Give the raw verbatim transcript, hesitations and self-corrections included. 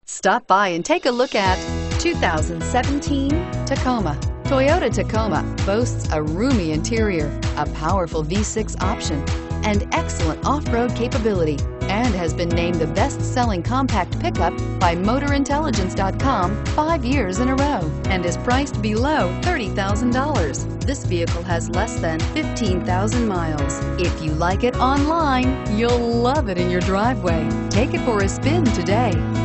Stop by and take a look at two thousand seventeen Tacoma. Toyota Tacoma boasts a roomy interior, a powerful V six option, and excellent off-road capability, and has been named the best-selling compact pickup by Motor Intelligence dot com five years in a row, and is priced below thirty thousand dollars. This vehicle has less than fifteen thousand miles. If you like it online, you'll love it in your driveway. Take it for a spin today.